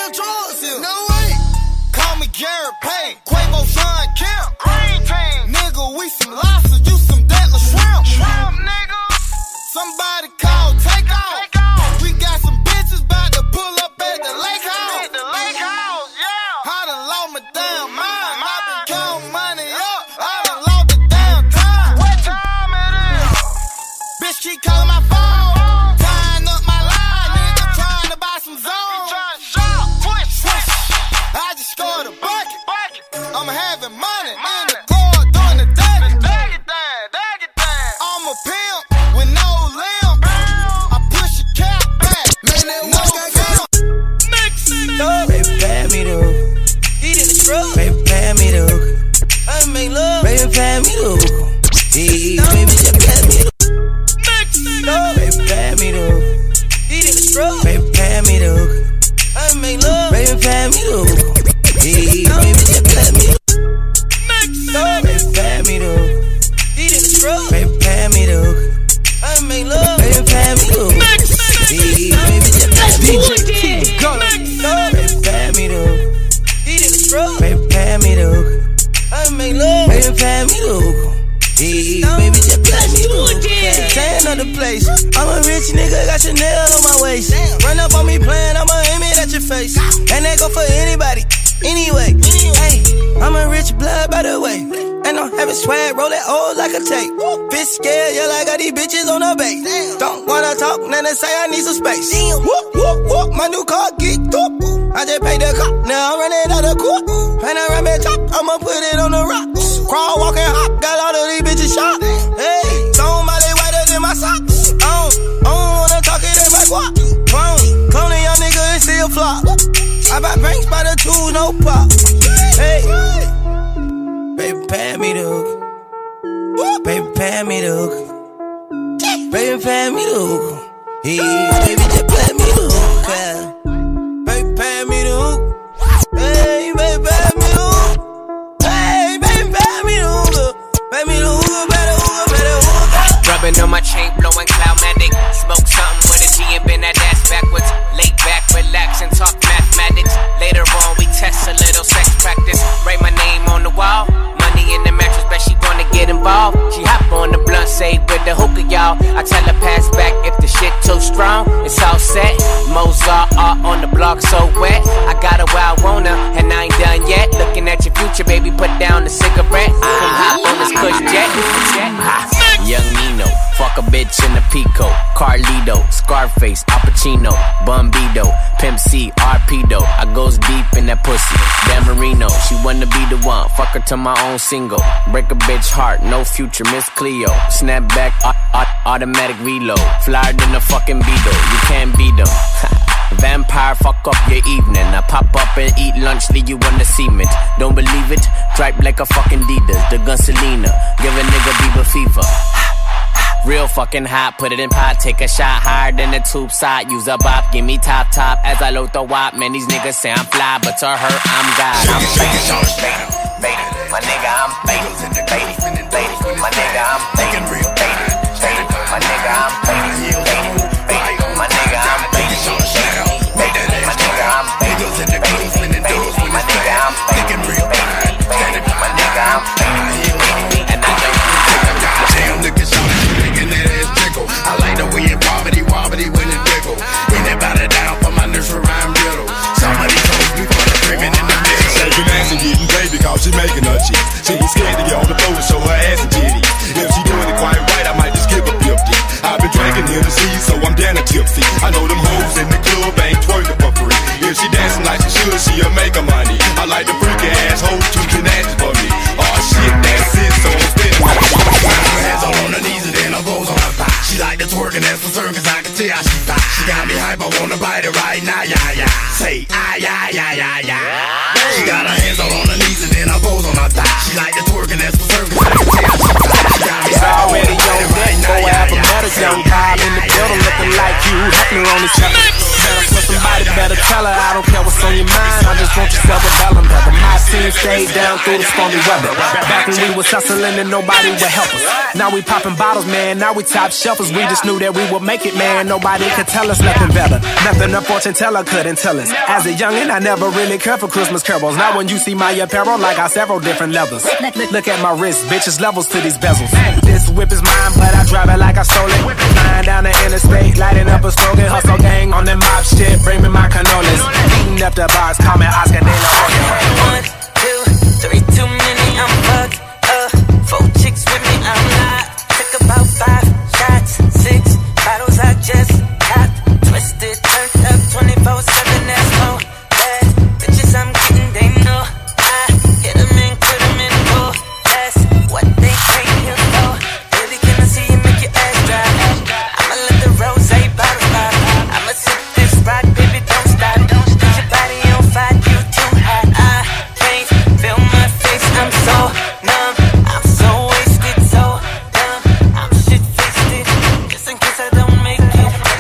sell drugs here. No way. Call me Garrett Payne, Quavo, Sean Kemp. Green team. Nigga, we some lobsters, you some Deadly shrimp. Shrimp, nigga. Somebody call Takeoff. We got some bitches about to pull up at the lake house. At the lake house, yeah. I done lost my damn mind. I been counting money up. I done lost the damn time. What time it is? Bitch keep calling my phone. Tying up my line. Nigga trying to buy some zone. Trying to shop. Push. I just scored a bucket. I'm having money in the car doing the daddy. I'm a pimp with no limb. I push a cap back. Man, that no film. Baby, pay me the hook. Eat in the truck. Baby, pay me the hook. I make love. Baby, pay me the hook. Baby, just pay me the hook. Baby, pay me the hook. Eat in the truck. Baby, pay me the hook. I make love. Baby, pay me the hook. Baby, just pay me the hook. Baby, pay me the hook. Eat in the truck. Baby, pay me the hook. I make love. Baby, pay me the hook. Baby, just pay me the hook. Baby, pay me the hook. Eat in the truck. Baby, pay me the hook. I make love. Baby, pay me the hook. Baby, just pay me the hook. Say another place. I'm a rich nigga, got your nail on my waist. Run up on me playing, I'ma aim it at your face. And that go for anybody, anyway. Hey, I'm a rich blood by the way. And I'm having swag, roll that old like a tape. Bitch scared, yeah, like I got these bitches on the base. Don't wanna talk, then they say I need some space. Whoop, whoop, whoop, my new car geeked up. I just paid the cop, now I'm running out of court. Panoramic top, I'ma put it on the rocks. Crawl, walk, and hop, got all of these bitches shot. Hey, somebody whiter than my socks. I don't wanna talk it in my guap. Cloning young nigga and still flop. I buy banks by the tools, no pop. Hey, baby, pay me the hook. Baby, pay me the hook. Baby, pay me the hook. Hey, baby, just pay me the hook. Baby, pay me the hook. Hey, baby, pay me the hook. Hey, baby, pay me the hook. Pay me the hook, better hook, better hook. Rubbing on my chain, blowing Cloudmatic. Smoke something with a G and bend that ass backwards. Lay back, relax, and talk mathematics. Later on, we test a little sex practice. Write my name on the wall. Money in the mattress, bet she gonna get involved. She hop on the blunt, say with the hookah, y'all. I tell her pass back if the shit too strong. It's all set. Mozart art on the block, so wet. I got her where I want her, and I ain't done yet. Looking at your future, baby, put down the cigarette. Come hop on this push jet. Young Nino, fuck a bitch in the Pico. Carlito, Scarface, Al Pacino, Bumbido, Pimp C, Arpedo. I goes deep in that pussy. Dan Marino, she wanna be the one. Fuck her to my own single. Break a bitch heart, no future, Miss Cleo. Snap back, automatic reload. Flyer than a fucking Beetle, you can't beat them. Vampire, fuck up your evening. I pop up and eat lunch, leave you on the cement. Don't believe it? Dripe like a fucking Adidas. The gun Selena, give a nigga Bieber fever. Real fucking hot, put it in pot, take a shot higher than the tube side. Use a bop, give me top as I load the wop. Man, these niggas say I'm fly, but to her, I'm God. I'm faded, my nigga, I'm faded, faded, my nigga, I'm faded, faded, my nigga, I'm faded, faded, my nigga, I'm faded, faded, my nigga, I'm faded, faded, my nigga, I'm faded, faded, my nigga, I'm faded, and I know. Damn, look at y'all making that ass jiggle. I like the way it wobbly when it wiggle. Anybody down for my nursery rhyme riddle? Somebody told me for the screaming in the middle. Shaking ass and getting paid because she making her cheeks. She ain't scared to get on the floor to show her ass and titties. If she doing it quite right, I might just give her 50. I've been drinking Hennessy, so I'm down to tipsy. I know them hoes in the club ain't twerking for free. If she dancing like she should, she'll make her money. I like the freaky ass hoes too nasty for me. Oh shit, that's it, so I'm spinning. Hands all on her knees and then her goes on her thigh. She like the twerking, that's for certain, cause I can tell she fine. She got me hype, I wanna bite it right now, yeah. Say, yeah. She got her hands all on her knees and then her goes on her thigh. She like the twerking, that's for certain, cause I can tell she fine. She got me hype, already on deck, boy, I have a better young Bob in the building looking like you. Help me on this track. Better for somebody, better tell her I don't care what's on your mind. I just won't you sell the bellum brother? My team stayed down through the stormy weather. Back when we was hustling and nobody would help us. Now we popping bottles, man, now we top shelfers. We just knew that we would make it, man. Nobody could tell us nothing better. Nothing a fortune teller couldn't tell us. As a youngin', I never really cared for Christmas carols. Now when you see my apparel, I got several different levels. Look at my wrist, bitches, levels to these bezels. This whip is mine, but I drive it like I stole it. Flying down the interstate, lighting up a slogan. Hustle gang on the mob shit, bring me my cannolis. Eating up the bars, call me Oscar De La Hoya. 1, 2, 3, too many, I'm fucked up. 4 chicks with me, I'm not. Took about 5 shots, 6 bottles I just popped. Twisted, turned up 24/7, that's more bad bitches I'm getting, they know I hit them and put them in full. That's what they came here for. Baby, can I see you make your ass dry? I'ma let the rose bottles pop. I'ma sip this rock, baby, don't stop. Put your body on fire, you too hot. I can't feel my face, I'm so numb. I'm so wasted, so dumb. I'm shit-faced, just in case I don't make it.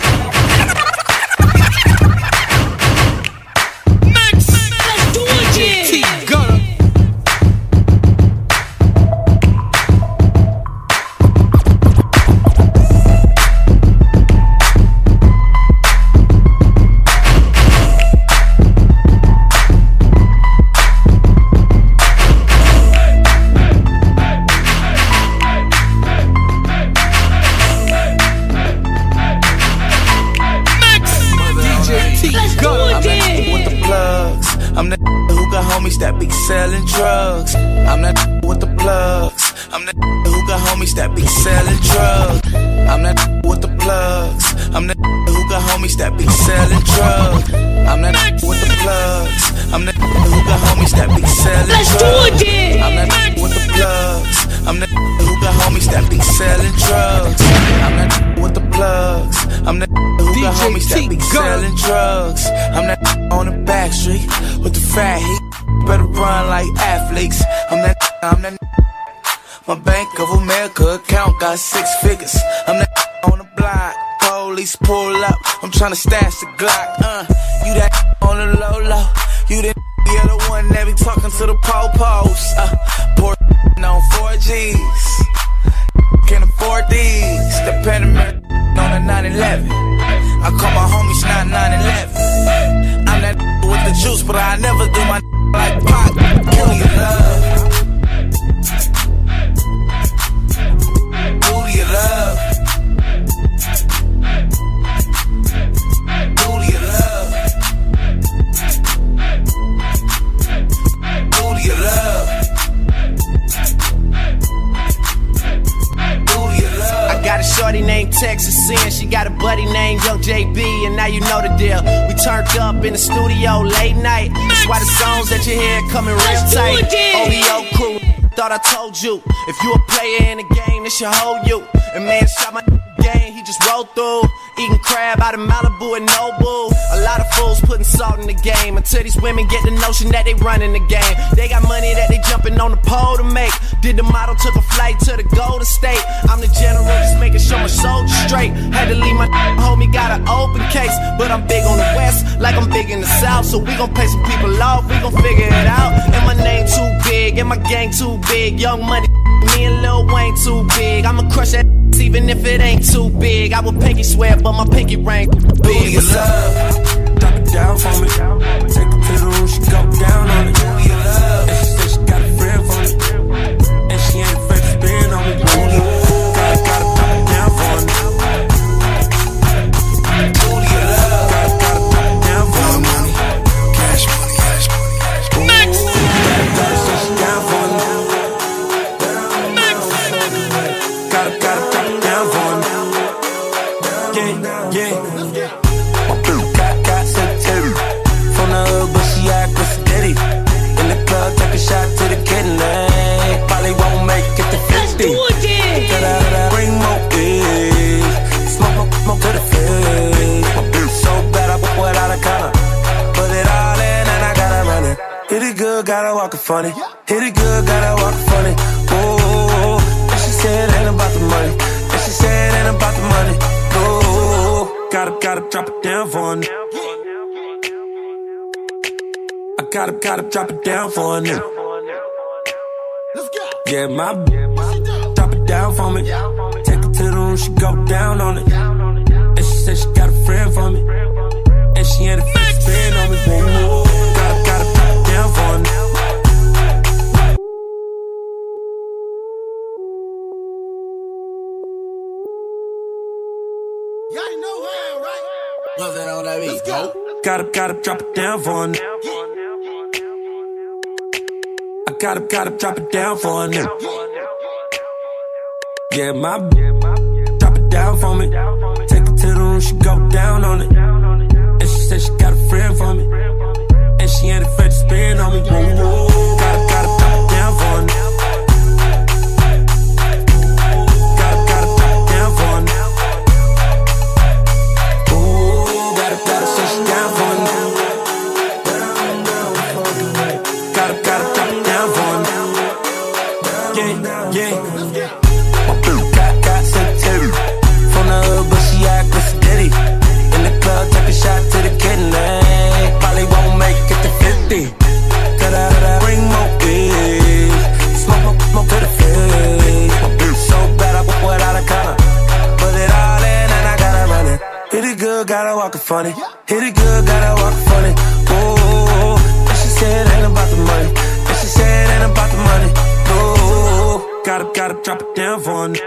I'm that who got homies that be selling drugs. I'm that with the plugs. I'm that who got homies that be selling drugs. I'm that with the plugs. I'm that who got homies that be selling drugs. I'm that with the plugs. I'm that who got homies that be selling drugs. I'm that with the plugs. I'm that who got homies that be selling drugs. I'm that with the plugs. I'm that who got homies that be selling drugs. I'm that on the back street with the fat heat. Better run like athletes. I'm that. My Bank of America account got 6 figures. I'm that on the block. Police pull up. I'm tryna stash the Glock. You that on the low low. You the the one that be talking to the po-pos. Poor on 4Gs. Can't afford these. The Panamera on the 911. I call my homies not 911. I'm that with the juice, but I never do my like Pac. Kill your love. Do your love. Do your love. Do your love. I got a shorty named Texas Sin, she got a buddy named Young JB, and now you know the deal. We turned up in the studio late night. That's why the songs that you hear coming real tight. OVO crew, thought I told you. If you a player in the game, this should hold you. And man shot my game, he just rolled through. Eating crab out of Malibu and Nobu. A lot of fools putting salt in the game until these women get the notion that they running the game. They got money that they jumping on the pole to make. Did the model, took a flight to the Golden State. I'm the general, just making sure my soldiers straight. Had to leave my homie, got an open case. But I'm big on the West, like I'm big in the South. So we gon' pay some people off, we gon' figure it out. And my name too big, and my gang too big. Young Money, me and Lil Wayne too big. I'ma crush that even if it ain't too big. I would pinky swear, but my pinky ring big. What's up? Drop it down for me. Take it to the room, she go down on it. And she said she got a friend for me. And she ain't afraid to spin on me. Gotta drop it down for me. Gotta drop it down for me. Cash money, cash money, cash money. Gotta say she down for me. Gotta drop it down for me. Yeah. My blue got sensitivity. From the hood, but she act with steady. In the club, take a shot to the kidney. Probably won't make it to 50. Gotta bring more weed. Smoke to the face. My blue so bad, I put without a collar. Put it all in and I gotta run it. Hit it good, gotta walk it funny. Hit it good, gotta walk it funny. Oh, and she said it ain't about the money. And she said it ain't about the money. Oh, gotta drop it down for me. I Gotta drop it down for a nigga. Let's go. Yeah, my drop it down for me. Take it to the room, she go down on it. And she said she got a friend for me. And she ain't afraid to spin on me. Whoa, gotta drop it down for a nigga. Y'all know how, right? What's that on that beat? Let's go. Gotta drop it down for a nigga. I gotta drop it down for a nigga. Yeah, my drop it down for me. Take it to the room, she go down on it. And she said she got a friend for me. And she ain't afraid to spin on me. Whoa, gotta drop it down for a nigga. Gotta drop it down for a nigga. Ooh, gotta say she down for a nigga. Gotta drop it down for a nigga. Yeah. Got September from the hood, but she act like she did it. In the club, take a shot to the kidney. Probably won't make it to 50. Gotta bring more weed. Smoke more to the face. So bad, I put without a collar. Put it all in and I gotta run it. Hit it good, gotta walk it funny. Hit it good, gotta walk it funny. Oh, and she said it ain't about the money. And she said it ain't about the money. Oh, gotta drop it down for a nigga.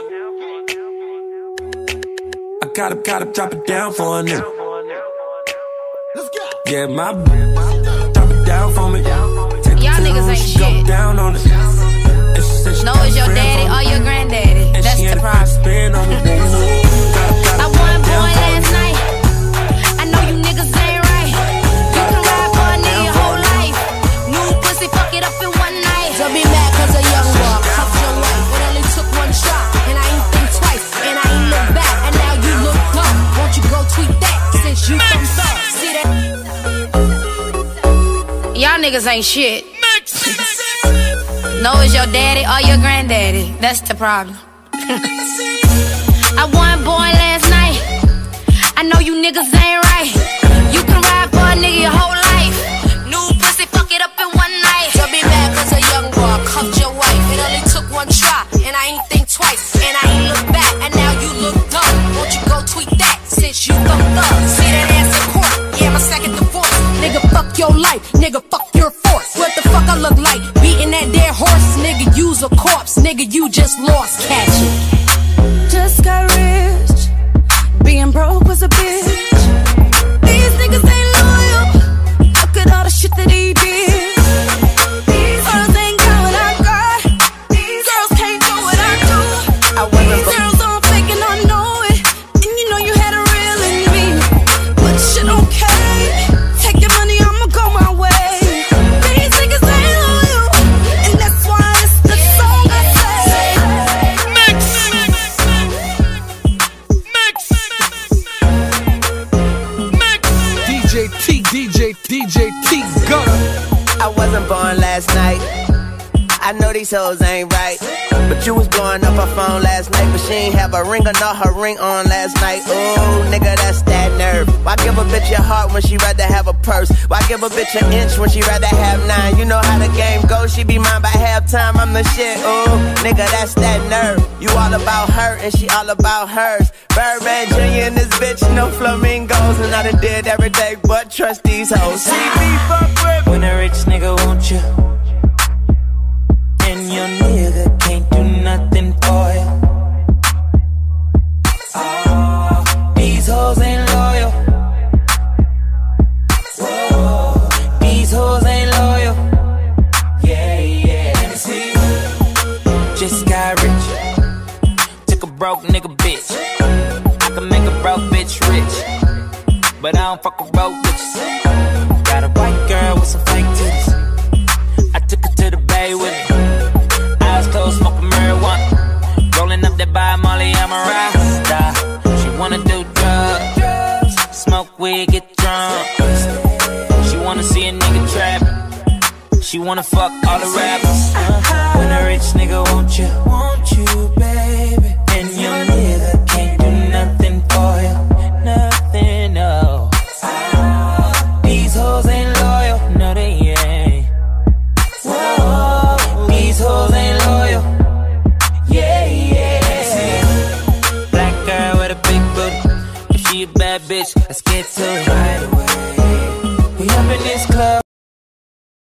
I gotta drop it down for a nigga. Let's go. Yeah, my drop it down for me. Y'all niggas ain't shit. Go down on it. No, it's your daddy or your granddaddy. That's the problem. I won boy last night. I know you niggas ain't right. You can ride for a nigga your whole life. New pussy, fuck it up in one night. Don't be mad cause a young boy cuffed your wife. It only took one shot, and I ain't think twice, and I ain't look back, and now you look dumb. Won't you go tweet that since you thumbs up? See that? Y'all niggas ain't shit. No, it's your daddy or your granddaddy. That's the problem. I won boy last night. I know you niggas ain't right. You can ride for a nigga your whole life. New pussy, fuck it up in one night. Don't be mad cause a young boy cuffed your wife. It only took one try, and I ain't think twice, and I ain't look back, and now you look dumb. Won't you go tweet that since you thumbed up? See that ass in court? Yeah, my second divorce. Nigga, fuck your life. Nigga, fuck your force. What the fuck I look like? Beating that dead horse. Nigga, you's a corpse. Nigga, you just lost. Catch it. Just got rich. Being broke was a bitch. These niggas ain't loyal. Look at all the shit that he did. These girls ain't got what I got. These girls can't do what I do. These girls don't fake and I know it. And you know you had a real in me. But shit okay. Take your money, I'ma go my way. These niggas ain't loyal. And that's why it's the song I say. DJ T Gunner. I wasn't born last night. I know these hoes ain't right. But you was blowing up her phone last night, but she ain't have a ring or not her ring on last night. Ooh, nigga, that's that nerve. Why give a bitch your heart when she rather have a purse? Why give a bitch an inch when she rather have 9? You know how the game goes, she be mine by halftime, I'm the shit. Ooh, nigga, that's that nerve. You all about her and she all about hers. Birdman Jr. and this bitch, no flamingos. And I done did every day but trust these hoes. See me fuck with when a rich nigga want you, and your nigga can't do nothing for you. Oh, these hoes ain't loyal. Whoa, these hoes ain't loyal. Yeah, let me see. Just got rich. Took a broke nigga bitch. I can make a broke bitch rich, but I don't fuck with broke bitches. Got a white girl with some fake titties. I took her to the bay with me. Eyes closed, smoking marijuana. Rolling up that by Molly, I'm a rasta. She wanna do drugs, smoke weed, get drunk. She wanna see a nigga trap. She wanna fuck all the rappers. When a rich nigga want you, baby.